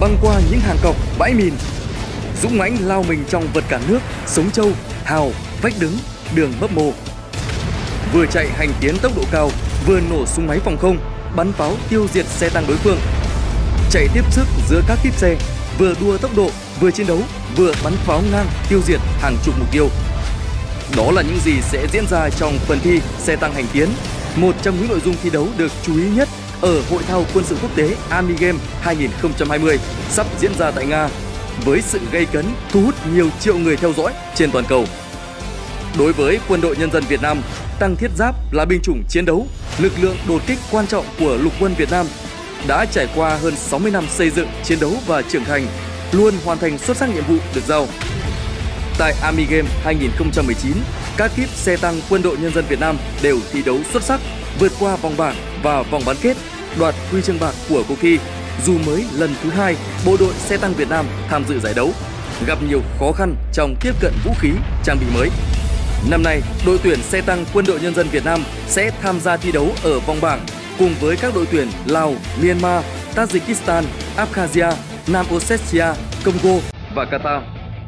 băng qua những hàng cọc, bãi mìn, dũng mãnh lao mình trong vật cản nước, sống trâu, hào, vách đứng, đường mấp mô. Vừa chạy hành tiến tốc độ cao, vừa nổ súng máy phòng không, bắn pháo tiêu diệt xe tăng đối phương. Chạy tiếp sức giữa các kíp xe, vừa đua tốc độ, vừa chiến đấu, vừa bắn pháo ngang tiêu diệt hàng chục mục tiêu. Đó là những gì sẽ diễn ra trong phần thi xe tăng hành tiến, một trong những nội dung thi đấu được chú ý nhất ở Hội thao quân sự quốc tế Army Games 2020 sắp diễn ra tại Nga, với sự gay cấn thu hút nhiều triệu người theo dõi trên toàn cầu. Đối với Quân đội Nhân dân Việt Nam, tăng thiết giáp là binh chủng chiến đấu, lực lượng đột kích quan trọng của Lục quân Việt Nam, đã trải qua hơn 60 năm xây dựng, chiến đấu và trưởng thành, luôn hoàn thành xuất sắc nhiệm vụ được giao. Tại Army Games 2019, các kíp xe tăng Quân đội Nhân dân Việt Nam đều thi đấu xuất sắc, vượt qua vòng bảng và vòng bán kết, đoạt huy chương bạc của cuộc thi, dù mới lần thứ 2 bộ đội xe tăng Việt Nam tham dự giải đấu, gặp nhiều khó khăn trong tiếp cận vũ khí, trang bị mới. Năm nay, đội tuyển xe tăng Quân đội Nhân dân Việt Nam sẽ tham gia thi đấu ở vòng bảng cùng với các đội tuyển Lào, Myanmar, Tajikistan, Abkhazia, Nam Ossetia, Congo và Qatar.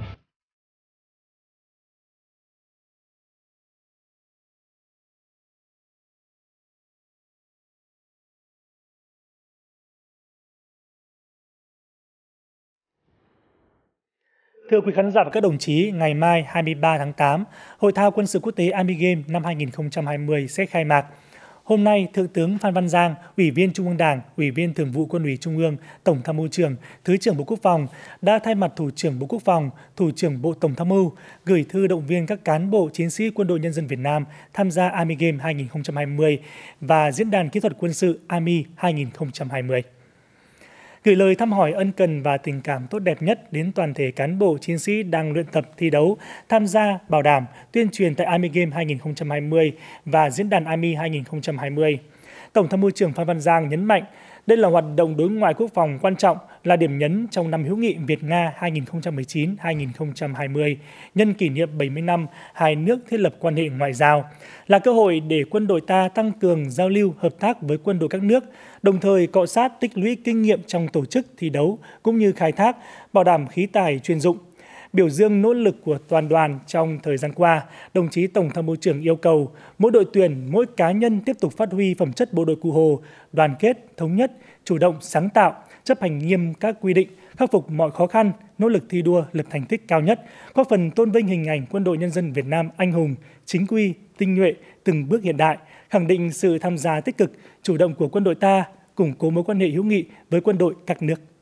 Thưa quý khán giả và các đồng chí, ngày mai 23 tháng 8, Hội thao quân sự quốc tế Army Games năm 2020 sẽ khai mạc. Hôm nay, Thượng tướng Phan Văn Giang, Ủy viên Trung ương Đảng, Ủy viên Thường vụ Quân ủy Trung ương, Tổng tham mưu trưởng, Thứ trưởng Bộ Quốc phòng đã thay mặt Thủ trưởng Bộ Quốc phòng, Thủ trưởng Bộ Tổng tham mưu gửi thư động viên các cán bộ chiến sĩ Quân đội Nhân dân Việt Nam tham gia Army Games 2020 và Diễn đàn Kỹ thuật Quân sự Army 2020. Gửi lời thăm hỏi ân cần và tình cảm tốt đẹp nhất đến toàn thể cán bộ chiến sĩ đang luyện tập thi đấu, tham gia bảo đảm, tuyên truyền tại Army Games 2020 và Diễn đàn Army 2020. Tổng tham mưu trưởng Phan Văn Giang nhấn mạnh, đây là hoạt động đối ngoại quốc phòng quan trọng, là điểm nhấn trong năm hữu nghị Việt-Nga 2019-2020, nhân kỷ niệm 70 năm hai nước thiết lập quan hệ ngoại giao, là cơ hội để quân đội ta tăng cường giao lưu hợp tác với quân đội các nước, đồng thời cọ sát tích lũy kinh nghiệm trong tổ chức thi đấu cũng như khai thác, bảo đảm khí tài chuyên dụng. Biểu dương nỗ lực của toàn đoàn trong thời gian qua, đồng chí Tổng tham mưu trưởng yêu cầu mỗi đội tuyển, mỗi cá nhân tiếp tục phát huy phẩm chất bộ đội Cụ Hồ, đoàn kết, thống nhất, chủ động, sáng tạo, chấp hành nghiêm các quy định, khắc phục mọi khó khăn, nỗ lực thi đua lập thành tích cao nhất, góp phần tôn vinh hình ảnh Quân đội Nhân dân Việt Nam anh hùng, chính quy, tinh nhuệ, từng bước hiện đại, khẳng định sự tham gia tích cực, chủ động của quân đội ta, củng cố mối quan hệ hữu nghị với quân đội các nước.